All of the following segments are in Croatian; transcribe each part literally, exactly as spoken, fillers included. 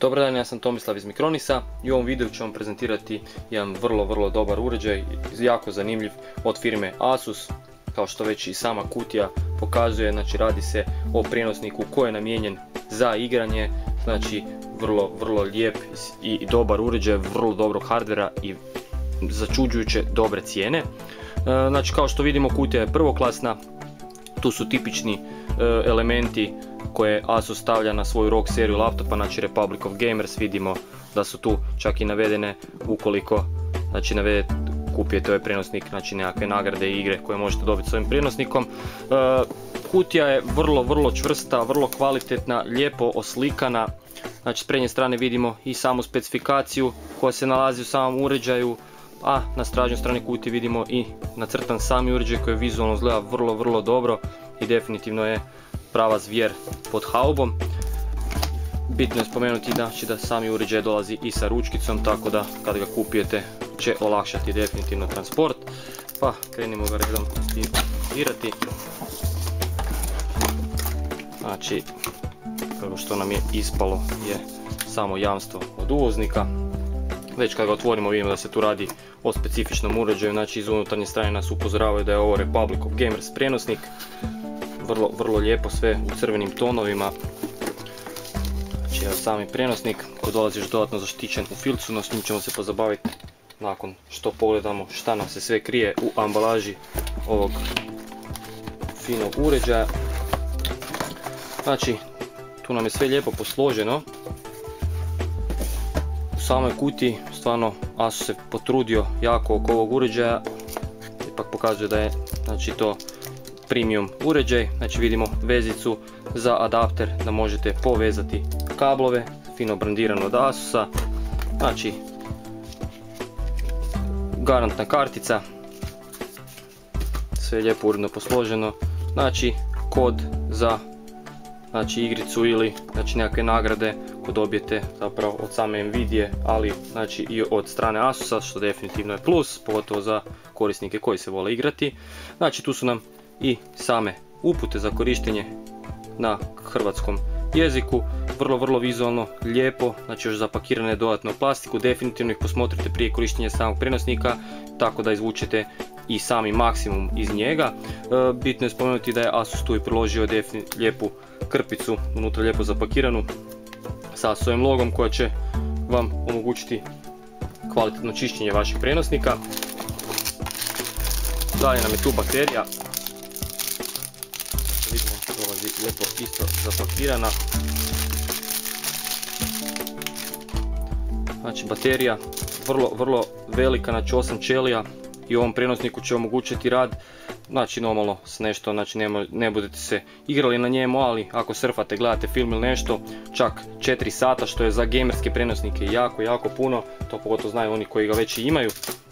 Dobar dan, ja sam Tomislav iz Micronisa i u ovom videu ću vam prezentirati jedan vrlo vrlo dobar uređaj, jako zanimljiv, od firme Asus. Kao što već i sama kutija pokazuje, znači radi se o prijenosniku koji je namijenjen za igranje, znači vrlo vrlo lijep i dobar uređaj, vrlo dobrog hardvera i začuđujuće dobre cijene. Znači kao što vidimo, kutija je prvoklasna, tu su tipični elementi koje Asus stavlja na svoju R O G seriju laptopa, znači Republic of Gamers. Vidimo da su tu čak i navedene, ukoliko znači navede, kupijete ovaj prenosnik, znači nekakve nagrade i igre koje možete dobiti s ovim prenosnikom. E, kutija je vrlo vrlo čvrsta, vrlo kvalitetna, lijepo oslikana. Znači s prednje strane vidimo i samu specifikaciju koja se nalazi u samom uređaju, a na stražnjoj strani kutije vidimo i nacrtan sami uređaj koji vizualno izgleda vrlo vrlo dobro i definitivno je prava zvijer pod haubom. Bitno je spomenuti znači da sami uređaj dolazi i sa ručkicom, tako da kad ga kupijete će olakšati definitivno transport. Pa krenimo ga redom stirati. Znači prvo što nam je ispalo je samo jamstvo od uvoznika. Već kad ga otvorimo vidimo da se tu radi o specifičnom uređaju, znači iz unutarnje strane nas upozoravaju da je ovo Republic of Gamers prenosnik. Vrlo, vrlo lijepo, sve u crvenim tonovima. Znači evo sami prenosnik koji dolazi još dodatno zaštićen u filcu, no s njim ćemo se pozabaviti nakon što pogledamo šta nam se sve krije u ambalaži ovog finog uređaja. Znači tu nam je sve lijepo posloženo. U samoj kutiji stvarno Asus se potrudio jako oko ovog uređaja, ipak pokazuje da je znači to premium uređaj. Znači vidimo vezicu za adapter da možete povezati kablove, fino brandirano od Asusa. Znači garantna kartica, sve je lijepo uredno posloženo. Znači kod za znači igricu ili znači nekakve nagrade koje dobijete zapravo od same Nvidije, ali znači i od strane Asusa, što definitivno je plus, pogotovo za korisnike koji se vole igrati. Znači tu su nam i same upute za korištenje na hrvatskom jeziku, vrlo vrlo vizualno, lijepo, znači još zapakirane dodatno u plastiku. Definitivno ih posmotrite prije korištenja samog prenosnika, tako da izvučete i sami maksimum iz njega. E, bitno je spomenuti da je Asus tu i priložio lijepu krpicu, unutra lijepo zapakiranu sa svojim logom, koja će vam omogućiti kvalitetno čišćenje vašeg prenosnika. Dalje nam je tu baterija, vidimo dolazi lijepo isto zapakirana. Znači baterija vrlo vrlo velika, znači osam ćelija, i ovom prenosniku će omogućiti rad, znači normalno s nešto, znači ne, ne budete se igrali na njemu, ali ako surfate, gledate film ili nešto, čak četiri sata, što je za gamerske prenosnike jako jako puno, to pogotovo znaju oni koji ga već imaju.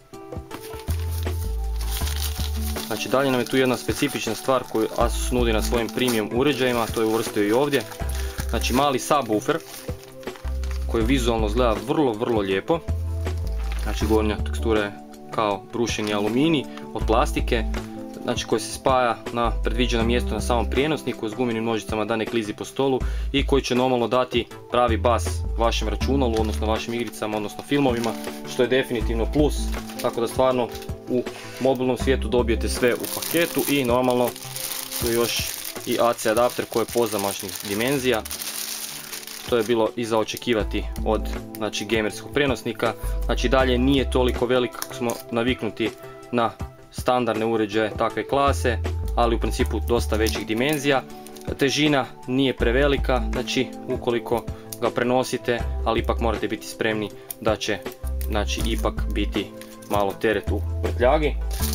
Znači dalje nam je tu jedna specifična stvar koju Asus nudi na svojim premium uređajima, to je uvrstio i ovdje. Znači mali subwoofer koji vizualno izgleda vrlo vrlo lijepo. Znači gornja tekstura je kao brušeni aluminij od plastike, znači koji se spaja na predviđeno mjesto na samom prijenosniku s gumenim nožicama da ne klizi po stolu i koji će normalno dati pravi bas vašem računalu, odnosno vašim igricama, odnosno filmovima, što je definitivno plus. Tako da stvarno u mobilnom svijetu dobijete sve u paketu i normalno tu je još i A C adapter koji je pozamašnih dimenzija. To je bilo i za očekivati od znači gamerskog prenosnika. Znači dalje nije toliko velik kako smo naviknuti na standardne uređaje takve klase, ali u principu dosta većih dimenzija. Težina nije prevelika, znači ukoliko ga prenosite, ali ipak morate biti spremni da će znači ipak biti malo teret u vrtljagi.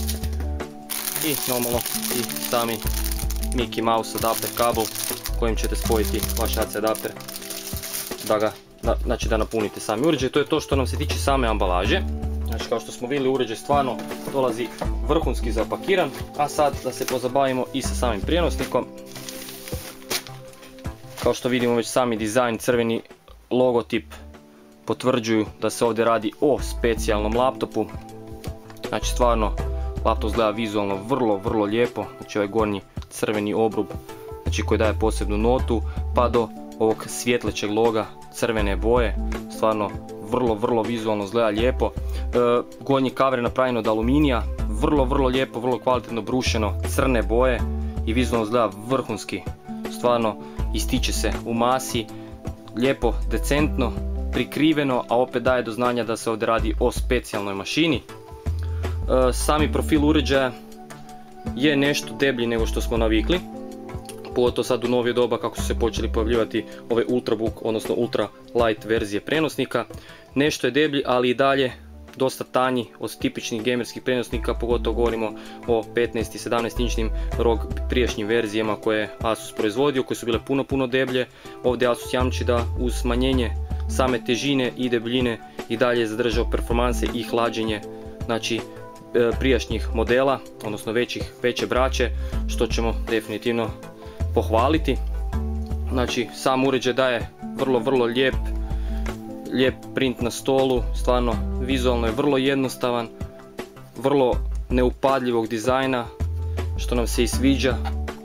I normalno i sami Mickey Mouse adapter kabel kojim ćete spojiti vaš A C adapter da ga, da, znači da napunite sami uređaj. To je to što nam se tiče same ambalaže. Znači kao što smo vidjeli, uređaj stvarno dolazi vrhunski zapakiran, a sad da se pozabavimo i sa samim prijenosnikom. Kao što vidimo već sami dizajn, crveni logotip potvrđuju da se ovdje radi o specijalnom laptopu. Znači stvarno laptop izgleda vizualno vrlo vrlo lijepo, znači ovaj gornji crveni obrub znači koji daje posebnu notu, pa do ovog svjetlećeg loga crvene boje, stvarno vrlo, vrlo vizualno izgleda lijepo. E, gornji cover je napravljen od aluminija, vrlo, vrlo lijepo, vrlo kvalitetno brušeno, crne boje i vizualno izgleda vrhunski, stvarno ističe se u masi, lijepo, decentno, prikriveno, a opet daje do znanja da se ovdje radi o specijalnoj mašini. E, sami profil uređaja je nešto deblji nego što smo navikli, pogotovo sad u novije doba kako su se počeli pojavljivati ove ultrabook, odnosno ultra light verzije prenosnika. Nešto je deblji, ali i dalje dosta tanji od tipičnih gamerskih prenosnika, pogotovo govorimo o petnaest i sedamnaest inčnim R O G prijašnjim verzijama koje je Asus proizvodio, koje su bile puno puno deblje. Ovdje Asus jamči da uz smanjenje same težine i debljine i dalje je zadržao performanse i hlađenje, znači prijašnjih modela, odnosno većih, veće braće, što ćemo definitivno pohvaliti. Znači sam uređaj daje vrlo, vrlo lijep, lijep print na stolu, stvarno vizualno je vrlo jednostavan, vrlo neupadljivog dizajna, što nam se i sviđa,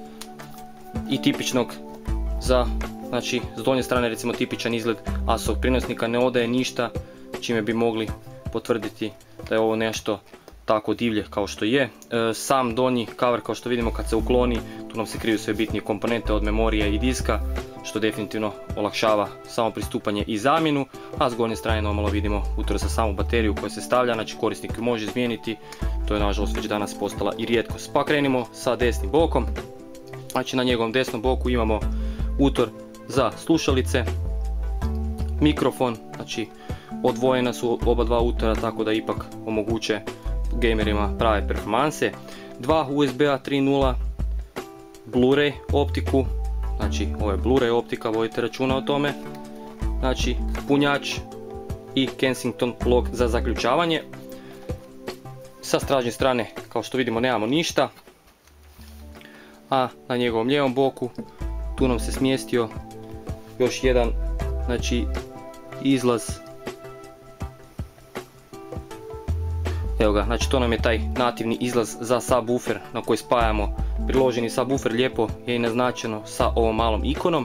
i tipičnog za, znači s donje strane recimo tipičan izgled Asusovog prijenosnika, ne odaje ništa čime bi mogli potvrditi da je ovo nešto tako divlje kao što je. E, sam donji cover, kao što vidimo, kad se ukloni, tu nam se kriju sve bitnije komponente od memorije i diska, što definitivno olakšava samo pristupanje i zamjenu, a s gornje strane normalno vidimo utor za samu bateriju koja se stavlja, znači korisnik ju može izmijeniti, to je nažalost već danas postala i rijetkost. Pa krenimo sa desnim bokom, znači na njegovom desnom boku imamo utor za slušalice, mikrofon, znači odvojena su oba dva utora tako da ipak omoguće gamerima prave performanse, dva U S B-a tri nula, Blu-ray optiku, znači ovo je Blu-ray optika, vodite računa o tome, znači punjač i Kensington lock za zaključavanje. Sa stražnje strane, kao što vidimo, nemamo ništa, a na njegovom lijevom boku tu nam se smjestio još jedan, znači izlaz. Evo ga, znači to nam je taj nativni izlaz za subwoofer na koji spajamo priloženi subwoofer, lijepo je i naznačeno sa ovom malom ikonom.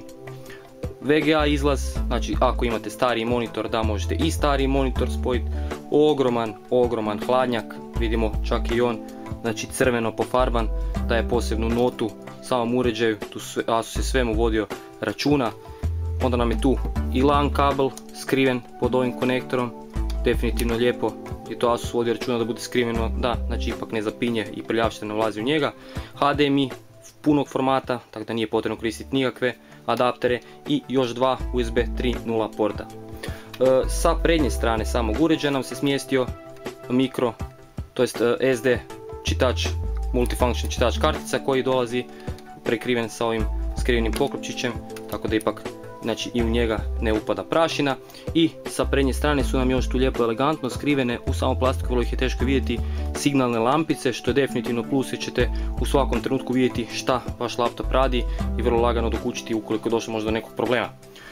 V G A izlaz, znači ako imate stariji monitor da možete i stariji monitor spojiti. Ogroman, ogroman hladnjak, vidimo čak i on, znači crveno pofarban, daje posebnu notu samom uređaju, tu Asus je svemu vodio računa. Onda nam je tu i LAN kabel skriven pod ovim konektorom, definitivno lijepo je to Asus vodio računa da bude skriveno, da, znači ipak ne zapinje i prljavština ulazi u njega. H D M I punog formata, tako da nije potrebno koristiti nikakve adaptere, i još dva U S B tri nula porta. E, sa prednje strane samog uređaja nam se smjestio mikro, to jest S D čitač, multifunction čitač kartica koji dolazi prekriven sa ovim skrivenim poklopčićem, tako da ipak, znači i u njega ne upada prašina. I sa prednje strane su nam još tu lijepo elegantno skrivene u samu plastiku, vrlo ih je teško vidjeti, signalne lampice, što je definitivno plus jer ćete u svakom trenutku vidjeti šta vaš laptop radi i vrlo lagano dokućiti ukoliko je došlo možda do nekog problema.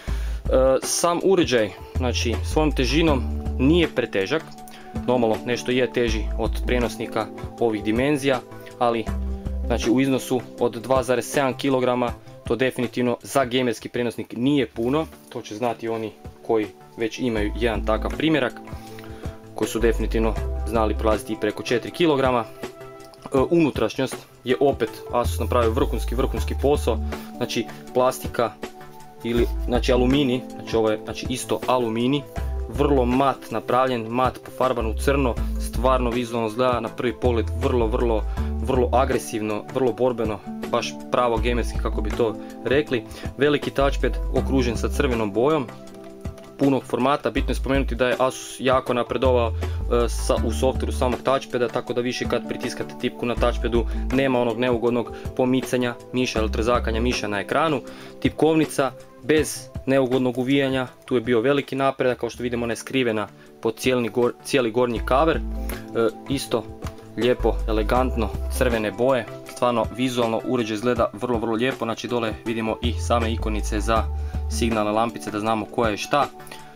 E, sam uređaj, znači svojom težinom nije pretežak, normalno nešto je teži od prijenosnika ovih dimenzija, ali znači u iznosu od dva zarez sedam kilograma to definitivno za gamerski prenosnik nije puno, to će znati oni koji već imaju jedan takav primjerak, koji su definitivno znali prolaziti i preko četiri kilograma. E, unutrašnjost je opet Asus napravio vrhunski, vrhunski posao, znači plastika ili znači aluminij, znači ovo je znači isto aluminij, vrlo mat napravljen, mat pofarban u crno, stvarno vizualno izgleda na prvi pogled vrlo, vrlo, vrlo agresivno, vrlo borbeno, baš pravo gamerski kako bi to rekli. Veliki touchpad okružen sa crvenom bojom, punog formata. Bitno je spomenuti da je Asus jako napredovao e, sa, u softveru samog touchpada, tako da više kad pritiskate tipku na touchpadu nema onog neugodnog pomicanja miša ili trzakanja miša na ekranu. Tipkovnica bez neugodnog uvijanja, tu je bio veliki napredak, kao što vidimo ona je skrivena pod cijeli, gor, cijeli gornji cover, e, isto lijepo, elegantno, crvene boje, stvarno vizualno uređaj izgleda vrlo, vrlo lijepo, znači dole vidimo i same ikonice za signalne lampice da znamo koja je šta.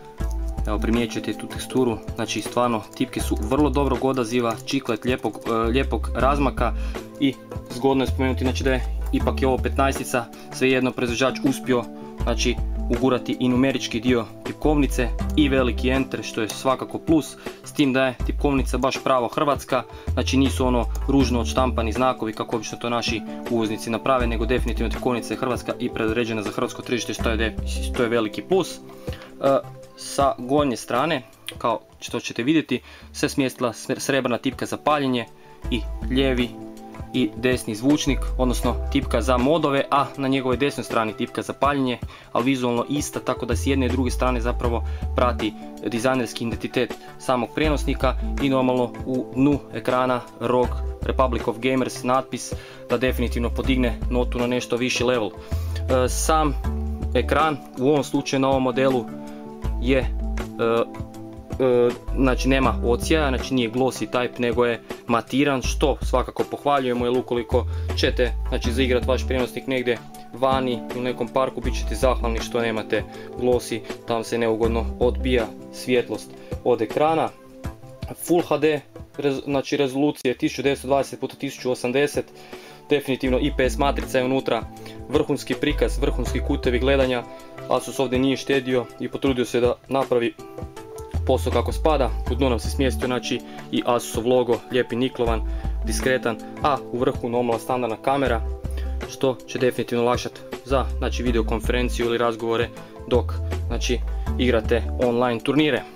Evo primjećujete tu teksturu, znači stvarno tipke su vrlo dobrog odaziva, čiklet lijepog, e, lijepog razmaka i zgodno je spomenuti znači da je ipak je ovo petnaestica, svejedno proizvođač uspio znači ugurati i numerički dio tipkovnice i veliki enter, što je svakako plus, s tim da je tipkovnica baš pravo hrvatska, znači nisu ono ružno odštampani znakovi kako obično to naši uvoznici naprave, nego definitivno tipkovnica je hrvatska i predodređena za hrvatsko tržište, što je, što je veliki plus. E, sa gornje strane, kao što ćete vidjeti, se smjestila srebrna tipka za paljenje i lijevi i desni zvučnik, odnosno tipka za modove, a na njegovoj desnoj strani tipka za paljenje, ali vizualno ista, tako da s jedne i druge strane zapravo prati dizajnerski identitet samog prijenosnika i normalno u dnu ekrana R O G Republic of Gamers natpis da definitivno podigne notu na nešto viši level. E, sam ekran u ovom slučaju na ovom modelu je e, E, znači nema odsjaja, znači nije glossy type nego je matiran, što svakako pohvaljujemo, jer ukoliko ćete znači zaigrati vaš prijenosnik negdje vani u nekom parku, bit ćete zahvalni što nemate glossy, tam se neugodno odbija svjetlost od ekrana. Full H D, znači rezolucije tisuću devetsto dvadeset puta tisuću osamdeset, definitivno I P S matrica je unutra, vrhunski prikaz, vrhunski kutevi gledanja. Asus ovdje nije štedio i potrudio se da napravi posao kako spada. U dnu nam se smjestio znači i Asusov logo, lijepi niklovan, diskretan, a u vrhu normalna standardna kamera, što će definitivno olakšati za znači videokonferenciju ili razgovore dok znači igrate online turnire. E,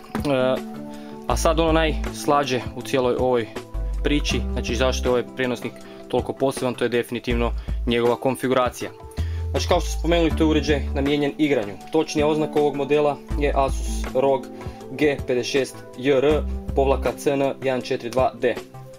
a sad ono najslađe u cijeloj ovoj priči, znači zašto je ovaj prijenosnik toliko poseban, to je definitivno njegova konfiguracija. Znači kao što smo spomenuli, to je uređaj namijenjen igranju. Točnija oznaka ovog modela je Asus R O G G pedeset šest J R C N jedan četiri dva D.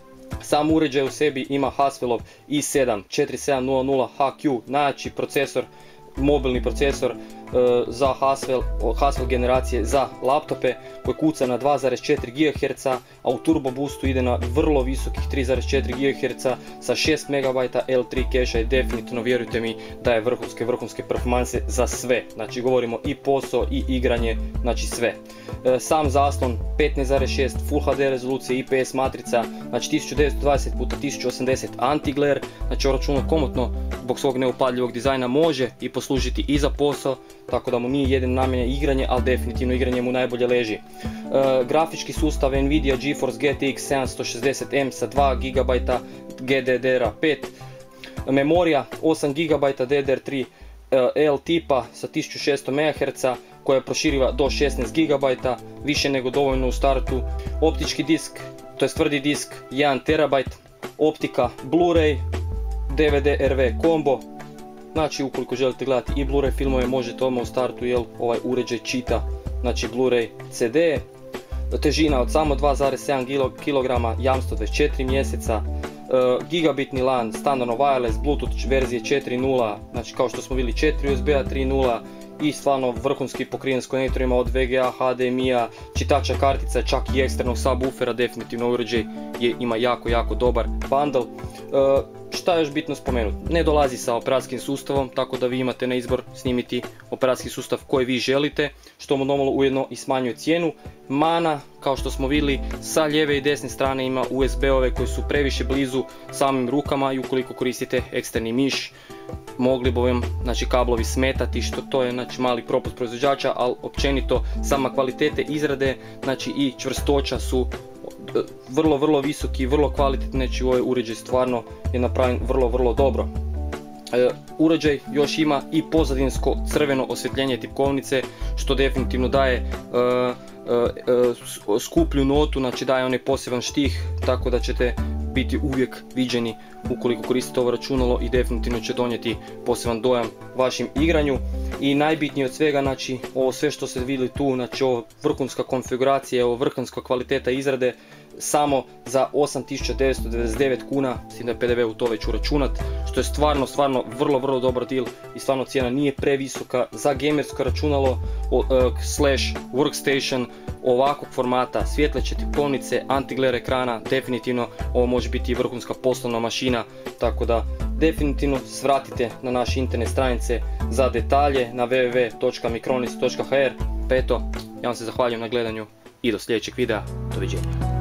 Sam uređaj u sebi ima Haswellov i sedam četiri sedam nula nula H Q, najjači procesor, mobilni procesor e, za Haswell, Haswell generacije za laptope, koji kuca na dva zarez četiri gigaherca, a u Turbo Boostu ide na vrlo visokih tri zarez četiri gigaherca sa šest megabajta L tri keša i definitivno vjerujte mi da je vrhunske, vrhunske performanse za sve. Znači govorimo i posao i igranje, znači sve. E, sam zaslon petnaest zarez šest Full H D rezolucije, I P S matrica, znači tisuću devetsto dvadeset puta tisuću osamdeset anti-glare, znači ovo računalo komotno zbog svog neupadljivog dizajna može i poslužiti i za posao, tako da mu nije jedino namjena igranje, ali definitivno igranje mu najbolje leži. E, grafički sustav Nvidia GeForce G T X sedamsto šezdeset M sa dva gigabajta G D D R pet, memorija osam gigabajta D D R tri L tipa sa tisuću šesto megaherca koja je proširiva do šesnaest gigabajta, više nego dovoljno u startu. Optički disk, to je tvrdi disk jedan terabajt, optika Blu-ray, D V D R V kombo. Znači ukoliko želite gledati i Blu-ray filmove možete odmah u startu, jer ovaj uređaj čita znači Blu-ray C D. Težina od samo dva zarez sedam kilograma, jamstvo dvadeset četiri mjeseca, uh, gigabitni LAN, standardno wireless, Bluetooth verzije četiri nula, znači kao što smo vidjeli četiri U S B-a tri nula i stvarno vrhunski pokriven s konektorima od V G A, H D M I-a, čitača kartica, čak i eksternog subwoofera, definitivno uređaj je, ima jako jako dobar bundle. Uh, Šta je još bitno spomenuti? Ne dolazi sa operacijskim sustavom, tako da vi imate na izbor snimiti operacijski sustav koji vi želite, što mu normalno ujedno i smanjuje cijenu. Mana, kao što smo vidjeli, sa lijeve i desne strane ima U S B-ove koji su previše blizu samim rukama i ukoliko koristite eksterni miš, mogli bi vam znači, kablovi smetati, što to je znači, mali propust proizvođača, ali općenito sama kvalitete izrade znači, i čvrstoća su vrlo vrlo visoki, vrlo kvalitetni, znači ovaj uređaj stvarno je napravljen vrlo vrlo dobro. E, uređaj još ima i pozadinsko crveno osvjetljenje tipkovnice, što definitivno daje e, e, skuplju notu, znači daje onaj poseban štih, tako da ćete biti uvijek viđeni ukoliko koristite ovo računalo i definitivno će donijeti poseban dojam vašim igranju. I najbitnije od svega, znači ovo sve što ste vidjeli tu, znači ovo vrhunska konfiguracija, ovo vrhunska kvaliteta izrade, samo za osam tisuća devetsto devedeset devet kuna, s tim da je P D V u to već uračunat, što je stvarno, stvarno vrlo, vrlo dobar deal i stvarno cijena nije previsoka za gamersko računalo uh, slash workstation ovakvog formata, svjetleće tipkovnice, anti-glare ekrana, definitivno ovo može biti i vrhunska poslovna mašina, tako da definitivno svratite na naše internet stranice za detalje na w w w točka mikronis točka h r. Pa eto, ja vam se zahvaljujem na gledanju i do sljedećeg videa, doviđenja.